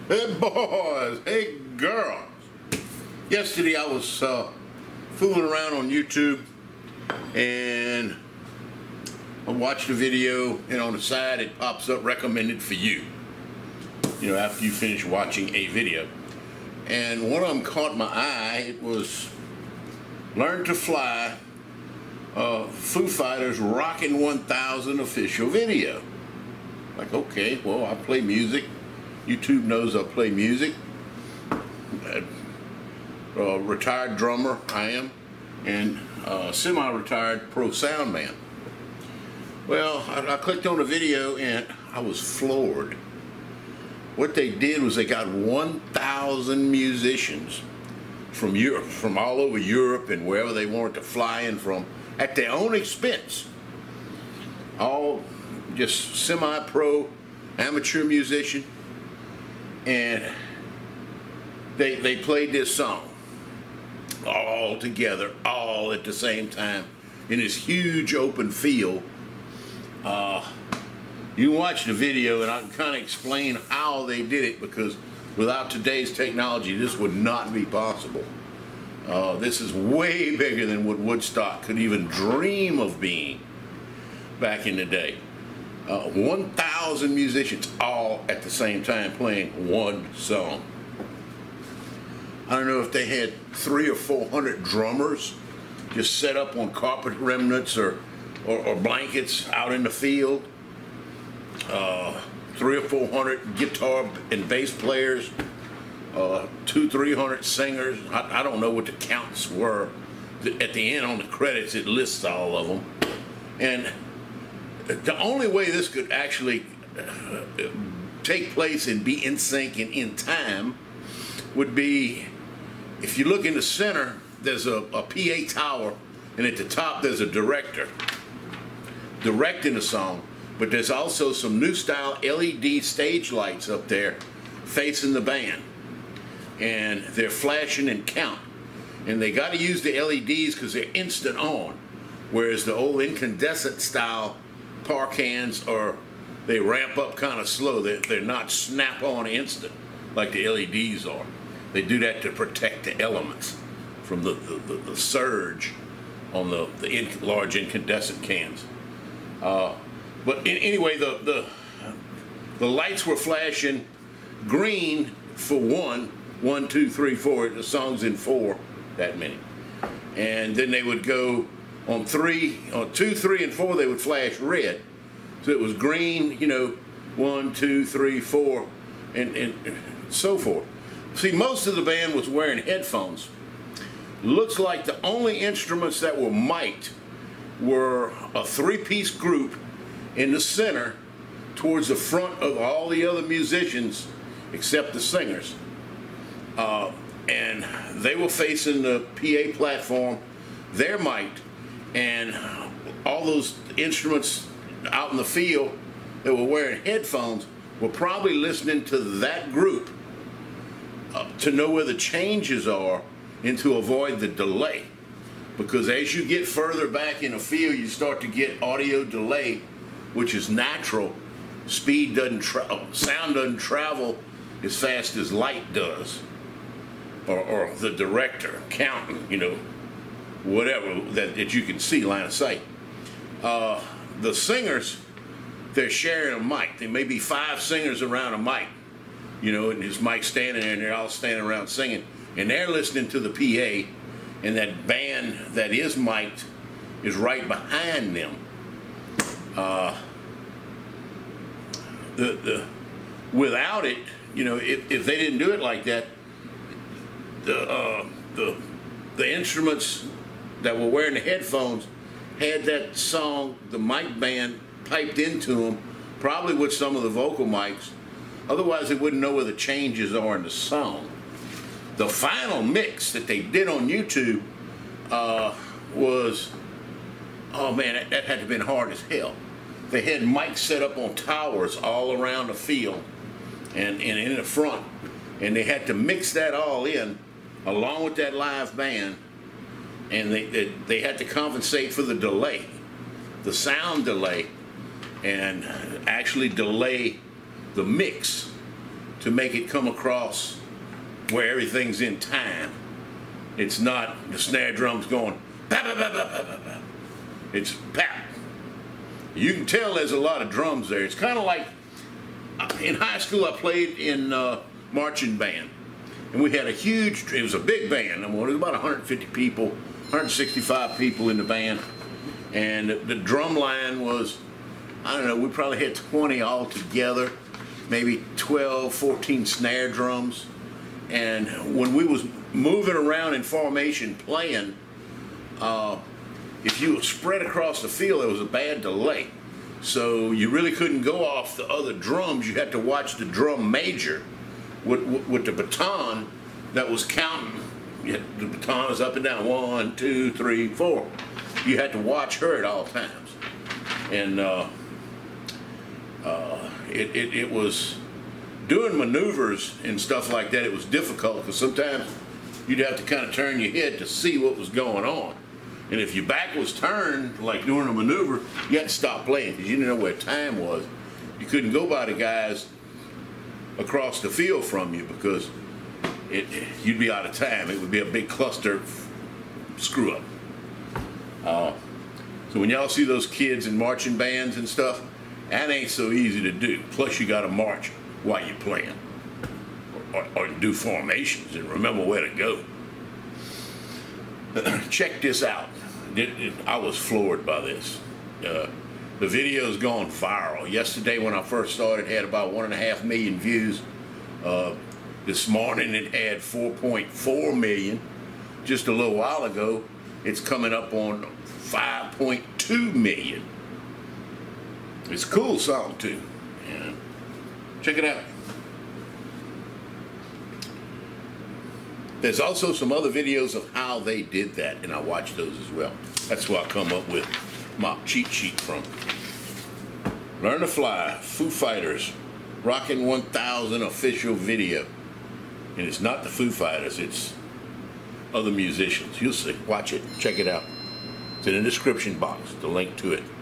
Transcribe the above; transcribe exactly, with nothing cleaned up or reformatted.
Hey boys, hey girls. Yesterday I was uh, fooling around on YouTube and I watched a video, and on the side it pops up recommended for you. You know, after you finish watching a video. And one of them caught my eye. It was Learn to Fly, uh, Foo Fighters Rockin one thousand official video. Like, okay, well, I play music. YouTube knows I play music. Uh, retired drummer I am, and uh, semi-retired pro sound man. Well, I, I clicked on the video and I was floored. What they did was they got one thousand musicians from Europe, from all over Europe and wherever they wanted to fly in from, at their own expense. All just semi-pro, amateur musician, and they they played this song all together, all at the same time, in this huge open field. Uh, you watch the video and I can kind of explain how they did it, because without today's technology this would not be possible. Uh, this is way bigger than what Woodstock could even dream of being back in the day. Uh, one thousand musicians all at the same time playing one song. I don't know if they had three or four hundred drummers just set up on carpet remnants or, or, or blankets out in the field. Uh, three or four hundred guitar and bass players, uh, two, three hundred singers. I, I don't know what the counts were. At the end on the credits it lists all of them. And the only way this could actually uh, take place and be in sync and in time would be if you look in the center, there's a, a P A tower, and at the top there's a director directing the song, but there's also some new style L E D stage lights up there facing the band, and they're flashing and count, and they got to use the L E Ds because they're instant on, whereas the old incandescent style par cans are, they ramp up kind of slow. They're, they're not snap on instant like the L E Ds are. They do that to protect the elements from the, the, the, the surge on the, the in, large incandescent cans. Uh, but in, anyway, the, the, the lights were flashing green for one, one, two, three, four, the song's in four, that many. And then they would go on three, on two, three, and four, they would flash red. So it was green, you know, one, two, three, four, and, and so forth. See, most of the band was wearing headphones. Looks like the only instruments that were mic'd were a three-piece group in the center towards the front of all the other musicians except the singers. Uh, and they were facing the P A platform. They're mic'd, and all those instruments out in the field that were wearing headphones were probably listening to that group uh, to know where the changes are and to avoid the delay. Because as you get further back in the field, you start to get audio delay, which is natural. Speed doesn't travel, sound doesn't travel as fast as light does, or, or the director counting, you know, whatever that, that you can see line of sight. Uh, the singers, they're sharing a mic. There may be five singers around a mic, you know, and his mic standing there, and they're all standing around singing, and they're listening to the P A, and that band that is mic'd is right behind them. Uh, the, the, without it, you know, if, if they didn't do it like that, the, uh, the, the instruments that were wearing the headphones had that song, the mic band, piped into them, probably with some of the vocal mics. Otherwise, they wouldn't know where the changes are in the song. The final mix that they did on YouTube uh, was, oh man, that, that had to have been hard as hell. They had mics set up on towers all around the field and, and in the front, and they had to mix that all in along with that live band, and they, they, they had to compensate for the delay, the sound delay, and actually delay the mix to make it come across where everything's in time. It's not the snare drums going pap, pap, pap, pap, pap, pap. It's pap. You can tell there's a lot of drums there. It's kind of like in high school I played in uh, marching band, and we had a huge, it was a big band. I mean, it was about one hundred fifty people, one hundred sixty-five people in the band, and the drum line was, I don't know, we probably had twenty all together, maybe twelve, fourteen snare drums. And when we was moving around in formation playing, uh, if you were spread across the field, there was a bad delay. So you really couldn't go off the other drums. You had to watch the drum major with, with, with the baton that was counting. You had, the baton was up and down, one, two, three, four. You had to watch her at all times. And uh, uh, it, it, it was, doing maneuvers and stuff like that, it was difficult because sometimes you'd have to kind of turn your head to see what was going on. And if your back was turned, like doing a maneuver, you had to stop playing because you didn't know where time was. You couldn't go by the guys across the field from you because it, you'd be out of time. It would be a big cluster screw up. Uh, so when y'all see those kids in marching bands and stuff, that ain't so easy to do. Plus you got to march while you're playing, or, or do formations and remember where to go. Check this out. It, it, I was floored by this. Uh, the video's gone viral. Yesterday when I first started, it had about one and a half million views. Uh, this morning it had four point four million. Just a little while ago, it's coming up on five point two million. It's a cool song too. Yeah. Check it out. There's also some other videos of how they did that, and I watched those as well. That's where I come up with my cheat sheet from. Learn to Fly, Foo Fighters, Rockin one thousand official video. And it's not the Foo Fighters, it's other musicians. You'll see. Watch it. Check it out. It's in the description box, the link to it.